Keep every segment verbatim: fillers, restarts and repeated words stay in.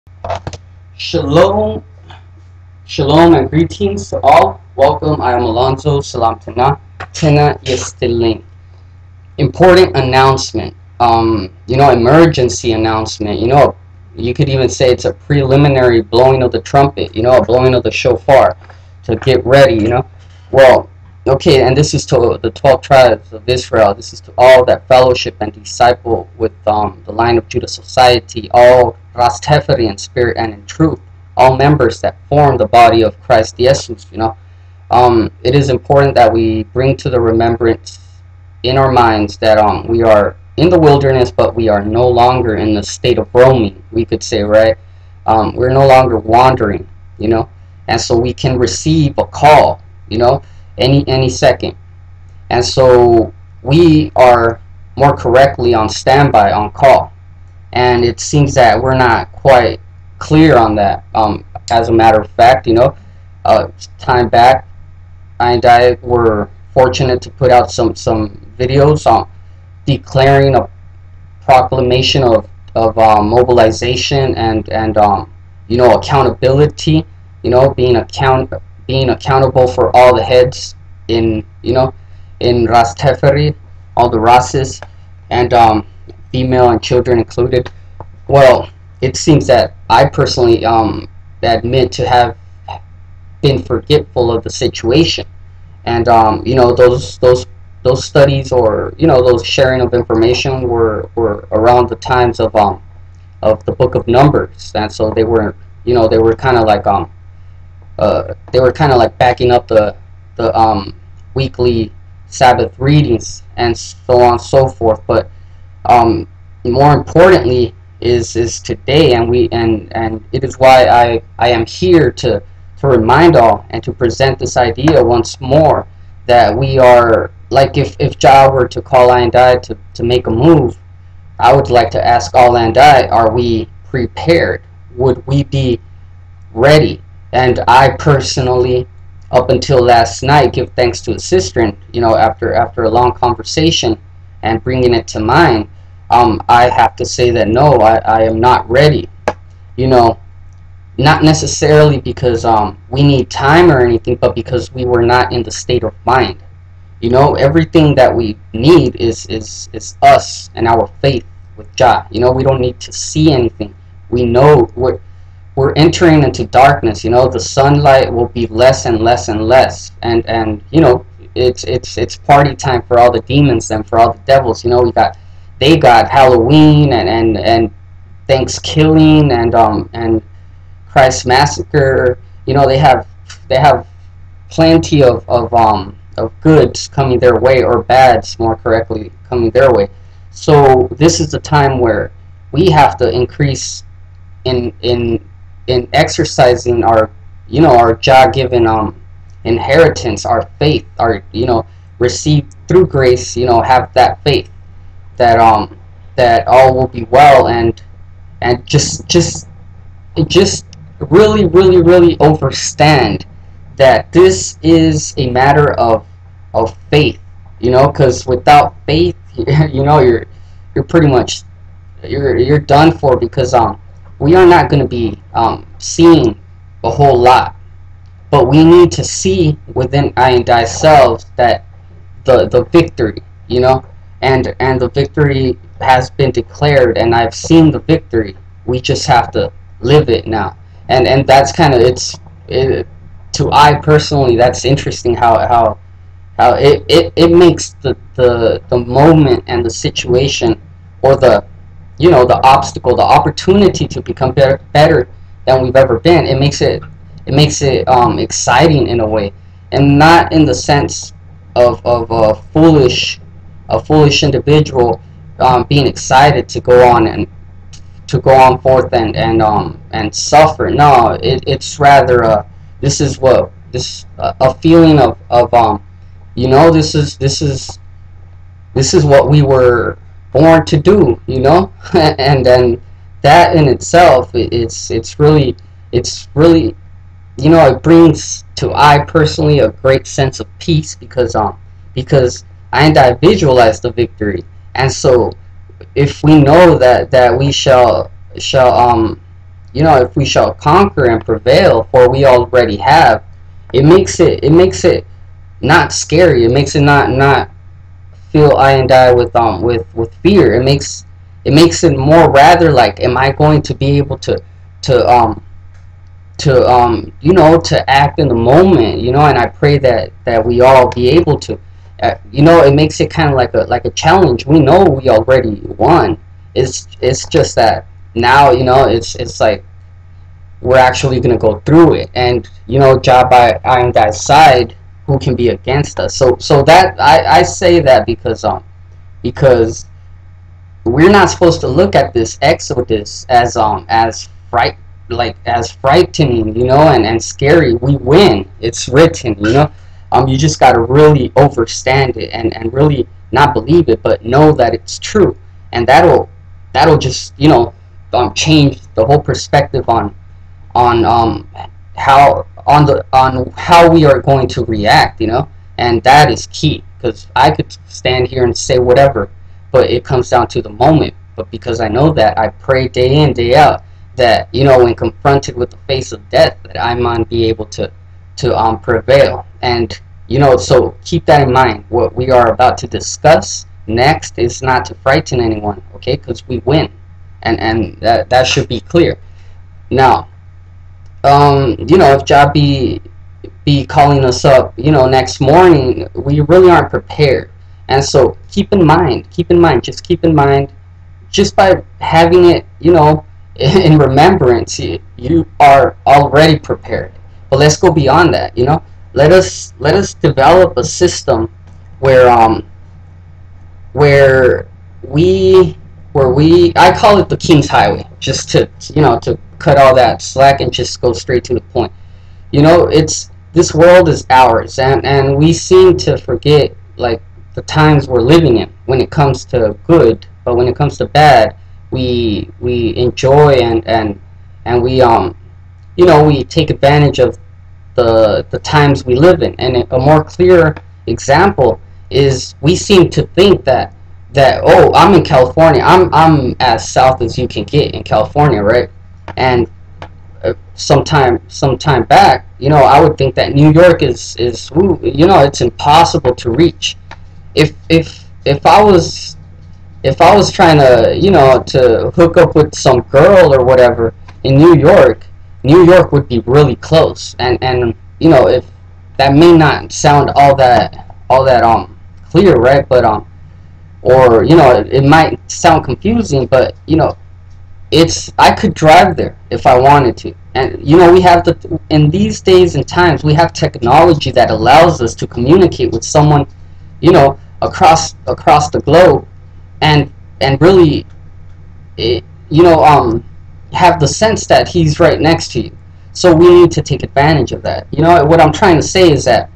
Shalom, shalom, and greetings to all. Welcome. I am Alonzo. Salam Tana. Tana Yestilin. Important announcement. Um, you know, emergency announcement. You know, you could even say it's a preliminary blowing of the trumpet. You know, a blowing of the shofar to get ready. You know, well, okay, and this is to the twelve tribes of Israel. This is to all that fellowship and disciple with um, the line of Judah society, all Rastafari in spirit and in truth, all members that form the body of Christ Iyesus. You know, um, it is important that we bring to the remembrance in our minds that um, we are in the wilderness, but we are no longer in the state of roaming, we could say, right? Um, we're no longer wandering, you know, and so we can receive a call, you know, any any second. And so we are more correctly on standby, on call. And it seems that we're not quite clear on that. Um, as a matter of fact, you know, uh, time back, I and I were fortunate to put out some some videos on declaring a proclamation of of um, mobilization and and um, you know, accountability. You know, being account being accountable for all the heads in, you know, in Rastafari, all the races, and um, female and children included. Well, it seems that I personally um, admit to have been forgetful of the situation, and um, you know, those those those studies, or you know, those sharing of information were were around the times of um of the book of Numbers, and so they were, you know, they were kind of like um uh they were kind of like backing up the the um weekly Sabbath readings and so on and so forth. But um more importantly is is today, and we and and it is why I I am here to to remind all and to present this idea once more, that we are, like, if if Jah were to call I and I to to make a move, I would like to ask all and I, are we prepared? Would we be ready? And I personally, up until last night, give thanks to a sister, and you know, after after a long conversation and bringing it to mind, um, I have to say that no, I, I am not ready. You know, not necessarily because um, we need time or anything, but because we were not in the state of mind. You know, everything that we need is is is us and our faith with Jah. You know, we don't need to see anything. We know we're we're entering into darkness. You know, the sunlight will be less and less and less, and and you know, it's it's it's party time for all the demons and for all the devils. You know, we got they got Halloween and and and Thanksgiving and um and Christ Massacre. You know, they have they have plenty of of um of goods coming their way, or bads, more correctly, coming their way. So this is the time where we have to increase in in in exercising our, you know, our Jah-given um inheritance, our faith, our, you know, received through grace. You know, have that faith that um that all will be well, and and just just just really really really understand that this is a matter of of faith. You know, because without faith, you know, you're you're pretty much you're you're done for, because um we are not going to be um seeing a whole lot, but we need to see within I and ourselves that the the victory, you know, and and the victory has been declared, and I've seen the victory. We just have to live it now, and and that's kind of it's it, to I personally, that's interesting how how how it, it, it makes the, the the moment and the situation, or the, you know, the obstacle, the opportunity to become better better than we've ever been. It makes it it makes it um exciting in a way, and not in the sense of of a foolish a foolish individual um, being excited to go on and to go on forth and and um and suffer. No, it, it's rather a this is what this uh, a feeling of of um you know, this is this is this is what we were born to do, you know. And then that in itself, it, it's it's really it's really you know, it brings to I personally a great sense of peace, because um because I and I visualize the victory. And so if we know that that we shall shall um you know, if we shall conquer and prevail, for we already have, it makes it it makes it not scary. It makes it not not feel I and I with um with with fear. It makes it makes it more rather like, am I going to be able to to um to um you know, to act in the moment, you know? And I pray that that we all be able to. Uh, you know, it makes it kind of like a like a challenge. We know we already won. It's it's just that now, you know, it's it's like we're actually gonna go through it, and you know, job by I and I's side, who can be against us? So so that I I say that because um because we're not supposed to look at this exodus as um as fright like as frightening, you know, and and scary. We win. It's written, you know. Um, you just gotta really overstand it, and and really not believe it, but know that it's true, and that'll that'll just, you know, um change the whole perspective on on um how on the on how we are going to react, you know. And that is key, because I could stand here and say whatever, but it comes down to the moment. But because I know that, I pray day in, day out, that, you know, when confronted with the face of death, that I might be able to to um prevail. And you know, so keep that in mind. What we are about to discuss next is not to frighten anyone, okay? Because we win, and and that that should be clear. Now, um, you know, if Jah be be calling us up, you know, next morning, we really aren't prepared. And so keep in mind, keep in mind, just keep in mind, just by having it, you know, in remembrance, you, you are already prepared. But let's go beyond that, you know. Let us let us develop a system where um where we where we I call it the King's Highway, just to, you know, to cut all that slack and just go straight to the point. You know, it's this world is ours, and and we seem to forget, like, the times we're living in when it comes to good, but when it comes to bad, we we enjoy and and and we um you know, we take advantage of the the times we live in. And a more clear example is, we seem to think that that oh, I'm in California, I'm I'm as south as you can get in California, right? And uh, sometime sometime back, you know, I would think that New York is is ooh, you know, it's impossible to reach. If if if I was if I was trying to, you know, to hook up with some girl or whatever in New York, New York would be really close. And and you know, if that may not sound all that all that um clear, right? But um or, you know, it, it might sound confusing, but, you know, it's I could drive there if I wanted to. And, you know, we have the in these days and times, we have technology that allows us to communicate with someone, you know, across across the globe, and and really it, you know, um have the sense that he's right next to you. So we need to take advantage of that. You know, what I'm trying to say is that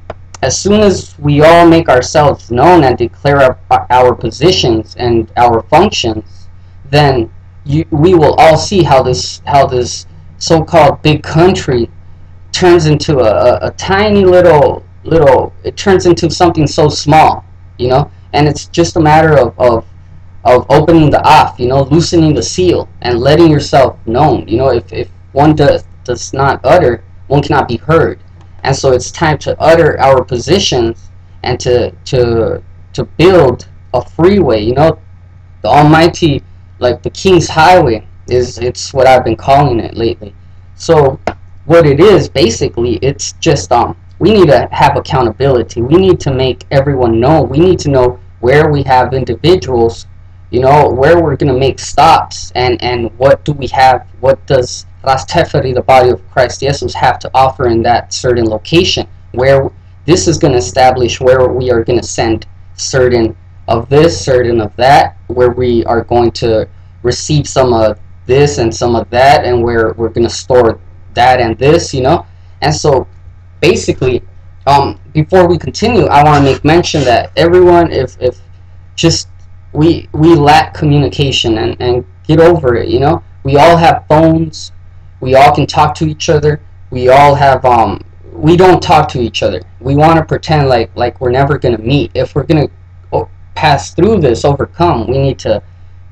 as soon as we all make ourselves known and declare our, our positions and our functions, then you, we will all see how this how this so-called big country turns into a, a, a tiny little little it turns into something so small, you know. And it's just a matter of, of of opening the off, you know, loosening the seal and letting yourself known. You know, if, if one does does not utter, one cannot be heard. And so it's time to utter our positions, and to to to build a freeway, you know. The almighty, like the King's Highway, is it's what I've been calling it lately. So what it is, basically, it's just um we need to have accountability. We need to make everyone know. We need to know where we have individuals, you know, where we're going to make stops, and and what do we have, what does Rastafari, the body of Christ Iyesus, have to offer in that certain location, where this is going to establish where we are going to send certain of this, certain of that, where we are going to receive some of this and some of that, and where we're going to store that and this, you know. And so basically, um before we continue, I want to make mention that everyone, if if just we we lack communication, and and get over it, you know. We all have phones, we all can talk to each other, we all have um we don't talk to each other. We want to pretend like like we're never going to meet. If we're going to pass through this, overcome, we need to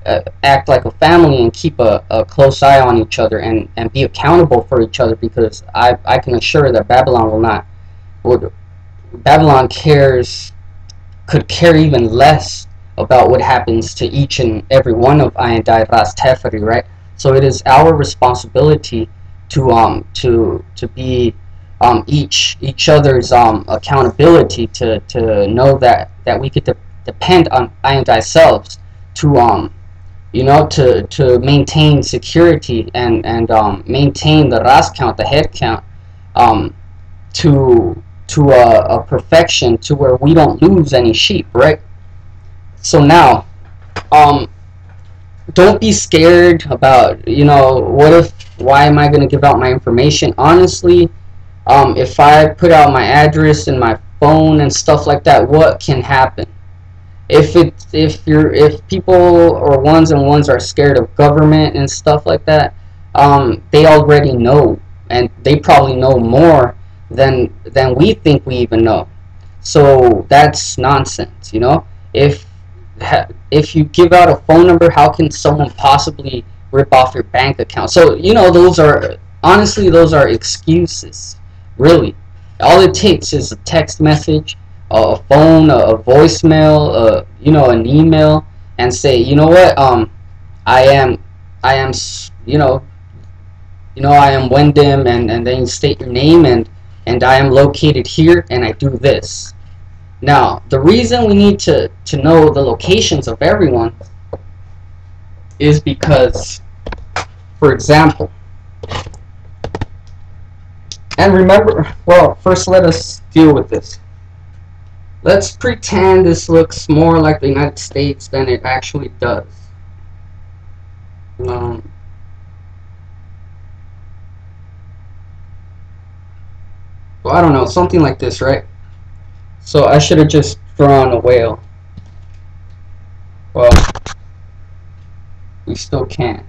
uh, act like a family and keep a, a close eye on each other and, and be accountable for each other, because I, I can assure that Babylon will not would Babylon cares could care even less about what happens to each and every one of I and I Rastafari, right? So it is our responsibility to um to to be um each each other's um accountability, to to know that that we could de depend on I and I selves to um you know to to maintain security and and um maintain the ras count, the head count, um to to a, a perfection to where we don't lose any sheep, right? So now, um don't be scared about, you know, what if, why am I going to give out my information? Honestly, um, if I put out my address and my phone and stuff like that, what can happen? If it, if you're, if people or ones and ones are scared of government and stuff like that, um, they already know, and they probably know more than than we think we even know. So that's nonsense, you know. If if you give out a phone number, how can someone possibly rip off your bank account? So, you know, those are, honestly, those are excuses, really. All it takes is a text message, a phone, a voicemail, uh, you know, an email, and say, you know what, um, I am, I am, you know, you know, I am Wendim, and, and then you state your name, and, and I am located here, and I do this. Now, the reason we need to, to know the locations of everyone is because, for example, and remember, well, first let us deal with this. Let's pretend this looks more like the United States than it actually does. Um, well, I don't know, something like this, right? So I should have just drawn a whale. Well, we still can.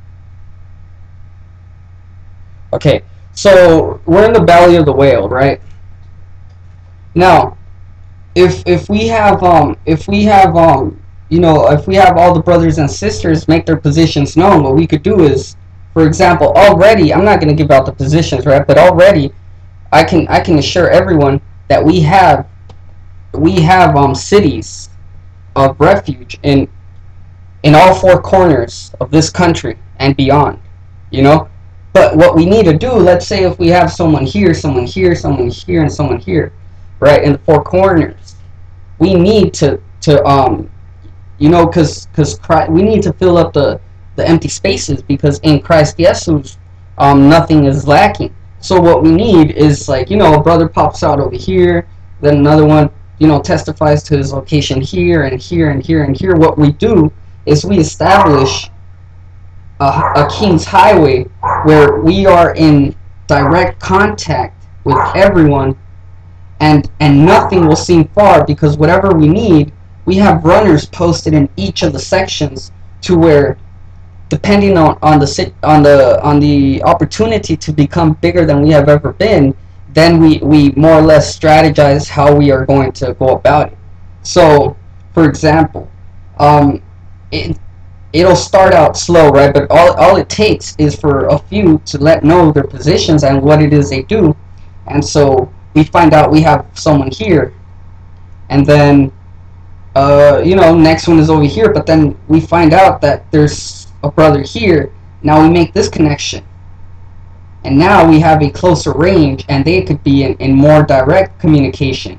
Okay, so we're in the belly of the whale, right? Now, if if we have um if we have um you know if we have all the brothers and sisters make their positions known, what we could do is, for example, already, I'm not going to give out the positions, right? But already, I can I can assure everyone that we have. We have um, cities of refuge in in all four corners of this country and beyond, you know. But what we need to do, let's say if we have someone here, someone here, someone here, and someone here, right, in the four corners, we need to to um, you know, because because we need to fill up the the empty spaces, because in Christ Iyesus, um, nothing is lacking. So what we need is, like, you know, a brother pops out over here, then another one, you know, testifies to his location here and here and here and here. What we do is we establish a, a King's Highway where we are in direct contact with everyone, and and nothing will seem far, because whatever we need, we have runners posted in each of the sections, to where, depending on on the on the on the opportunity to become bigger than we have ever been, then we, we more or less strategize how we are going to go about it. So, for example, um, it, it'll start out slow, right? But all, all it takes is for a few to let know their positions and what it is they do. And so we find out we have someone here. And then, uh, you know, next one is over here. But then we find out that there's a brother here. Now we make this connection. And now we have a closer range, and they could be in, in more direct communication.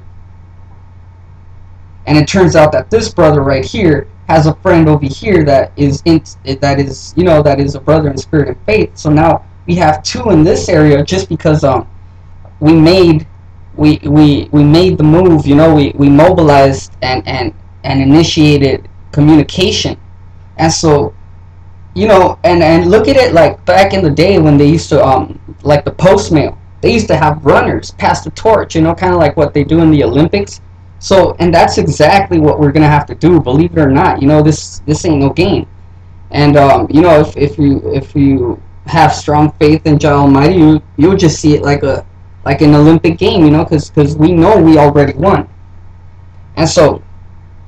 And it turns out that this brother right here has a friend over here that is in, that is you know that is a brother in spirit and faith. So now we have two in this area, just because um we made we we we made the move. You know, we we mobilized and and and initiated communication, and so. You know, and, and look at it like back in the day when they used to, um, like the post mail, they used to have runners pass the torch, you know, kind of like what they do in the Olympics. So, and that's exactly what we're going to have to do, believe it or not. You know, this this ain't no game. And, um, you know, if, if you if you have strong faith in Jah Almighty, you, you'll just see it like a like an Olympic game, you know, because because we know we already won. And so,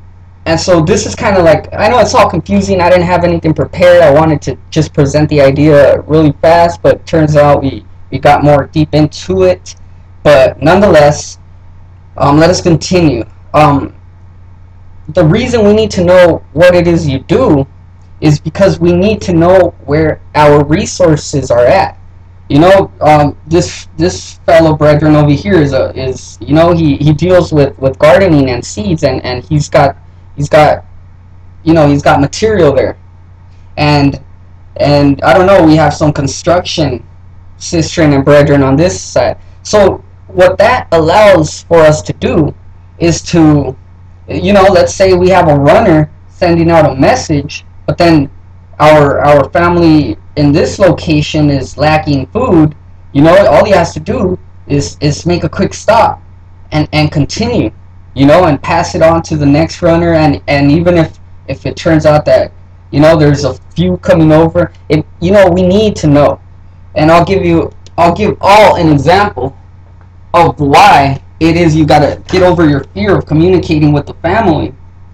and so this is kind of like, I know it's all confusing. I didn't have anything prepared. I wanted to just present the idea really fast, but turns out we, we got more deep into it. But nonetheless, um, let us continue. Um, the reason we need to know what it is you do is because we need to know where our resources are at. You know, um, this this fellow brethren over here is a is you know he, he deals with, with gardening and seeds, and, and he's got he's got you know he's got material there, and and I don't know, we have some construction sistren and brethren on this side. So what that allows for us to do is to, you know, let's say we have a runner sending out a message, but then our our family in this location is lacking food. You know, all he has to do is is make a quick stop and and continue, you know, and pass it on to the next runner. And and even if if it turns out that, you know, there's a few coming over, it, you know, we need to know. And I'll give you I'll give all an example of why it is you gotta get over your fear of communicating with the family,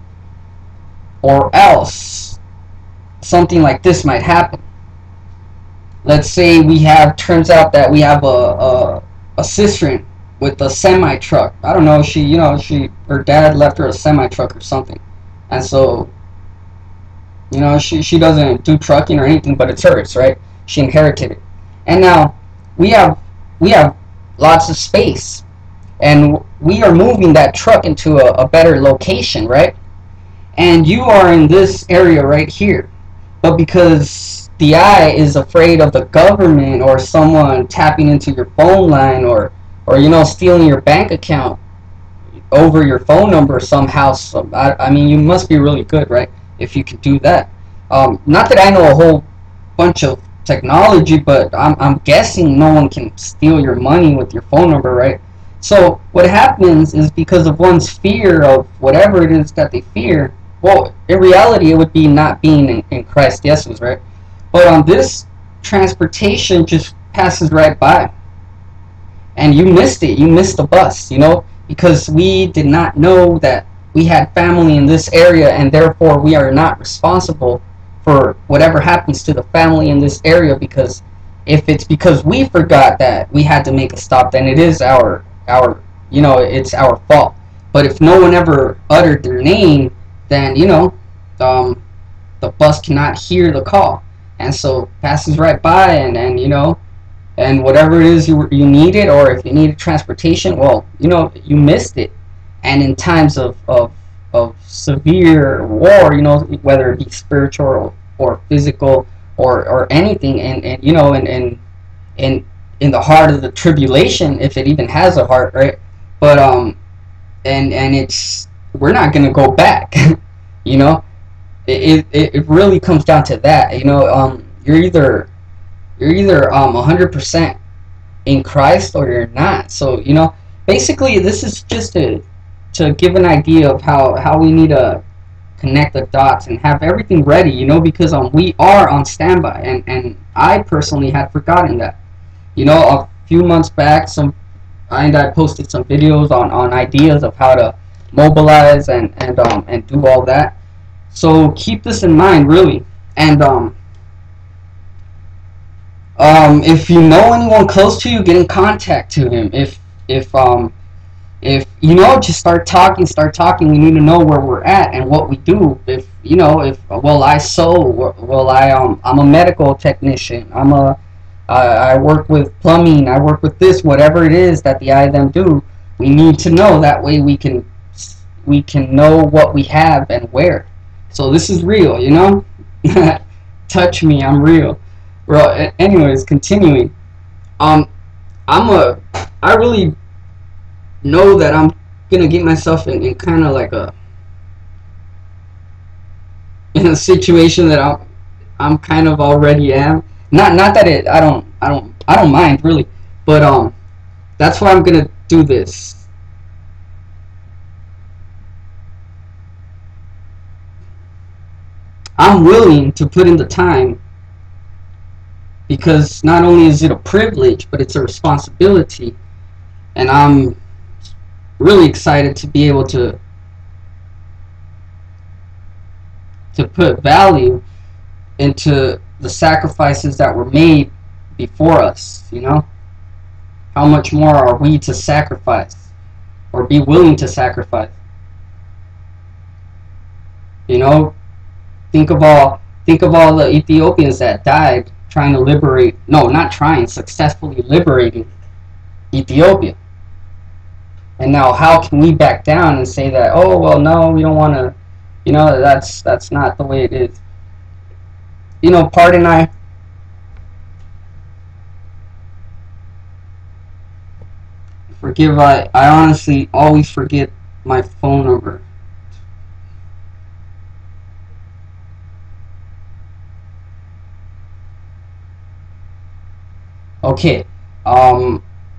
or else something like this might happen. Let's say we have, turns out that we have a, a, a cistern with a semi truck. I don't know, she, you know, she, her dad left her a semi truck or something. And so, you know, she, she doesn't do trucking or anything, but it's hers, right? She inherited it. And now we have, we have lots of space, and we are moving that truck into a, a better location, right? And you are in this area right here. But because the eye is afraid of the government or someone tapping into your phone line, or, or you know, stealing your bank account over your phone number somehow, so, I, I mean, you must be really good, right, if you could do that. Um, not that I know a whole bunch of technology, but I'm, I'm guessing no one can steal your money with your phone number, right? So what happens is, because of one's fear of whatever it is that they fear, well, in reality, it would be not being in, in Christ Jesus, right? But on um, this transportation just passes right by, and you missed it. You missed the bus, you know, because we did not know that we had family in this area, and therefore we are not responsible for whatever happens to the family in this area. Because if it's because we forgot that we had to make a stop, then it is our our you know it's our fault. But if no one ever uttered their name, then, you know, um, the bus cannot hear the call, and so passes right by, and, and you know, and whatever it is you, you needed, or if you needed transportation, well, you know, you missed it. And in times of, of, of severe war, you know, whether it be spiritual or, or physical, or, or anything, and, and you know, and, and, and in the heart of the tribulation, if it even has a heart, right? But, um, and, and it's, we're not going to go back. You know, it, it, it really comes down to that. You know, um, you're either, you're either, um, one hundred percent in Christ, or you're not. So, you know, basically this is just to, to give an idea of how, how we need to connect the dots and have everything ready, you know, because, um, we are on standby, and, and I personally had forgotten that. You know, a few months back, some, and I posted some videos on, on ideas of how to mobilize and and um and do all that. So keep this in mind, really. And um um if you know anyone close to you, get in contact to him. If if um if you know, just start talking start talking we need to know where we're at and what we do. If you know, if, well, I sew, well, I um I'm a medical technician, I'm a I, I work with plumbing, I work with this, whatever it is that the I them do, we need to know. That way we can we can know what we have and where. So this is real, you know. Touch me, I'm real. Well, anyways, continuing. Um, I'm a. I really know that I'm gonna get myself in, in kind of like a in a situation that I'm I'm kind of already am. Not not that it. I don't. I don't. I don't mind really, but um, that's why I'm gonna do this. I'm willing to put in the time, because not only is it a privilege, but it's a responsibility, and I'm really excited to be able to to put value into the sacrifices that were made before us, you know? How much more are we to sacrifice or be willing to sacrifice? You know, think of all think of all the Ethiopians that died trying to liberate, no, not trying, successfully liberating Ethiopia. And now how can we back down and say that, oh, well, no, we don't want to, you know, that's that's not the way it is. You know, pardon I, forgive I, I honestly always forget my phone number. Okay, um,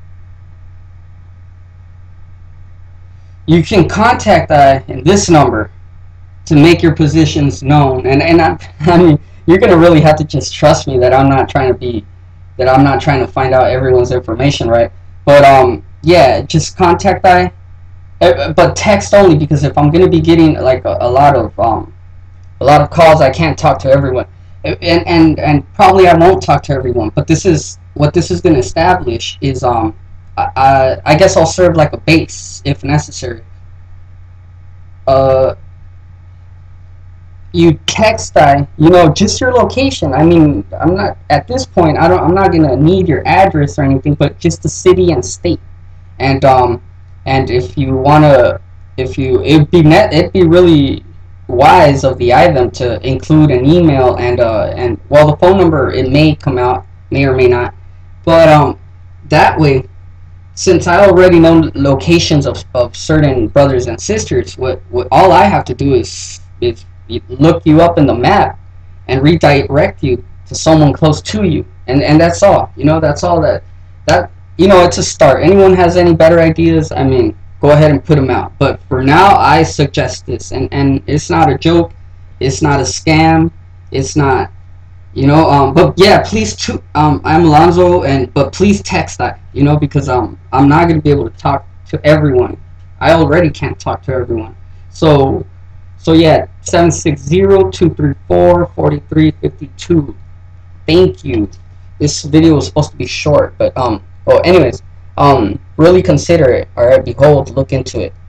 you can contact I in this number to make your positions known, and and I, I mean, you're gonna really have to just trust me that I'm not trying to be, that I'm not trying to find out everyone's information, right? But um, yeah, just contact I, but text only, because if I'm gonna be getting like a, a lot of um, a lot of calls, I can't talk to everyone, and and and probably I won't talk to everyone. But this is what this is gonna establish is um, I I, I guess I'll serve like a base if necessary. Uh. You text I, you know, just your location. I mean, I'm not at this point. I don't. I'm not gonna need your address or anything, but just the city and state. And um, and if you wanna, if you, it'd be net, it'd be really wise of the item to include an email and uh and well, the phone number, it may come out, may or may not, but um, that way, since I already know locations of of certain brothers and sisters, what what all I have to do is is look you up in the map and redirect you to someone close to you, and and that's all. You know, that's all that that you know, it's a start. Anyone has any better ideas, I mean, go ahead and put them out, but for now I suggest this, and and it's not a joke, it's not a scam, it's not, you know, um but yeah, please to um I'm Alonzo, and but please text that, you know, because um I'm not going to be able to talk to everyone. I already can't talk to everyone. So So yeah, seven six zero, two three four, four three five two. Thank you. This video was supposed to be short, but um well anyways, um really consider it. Alright, behold, look into it.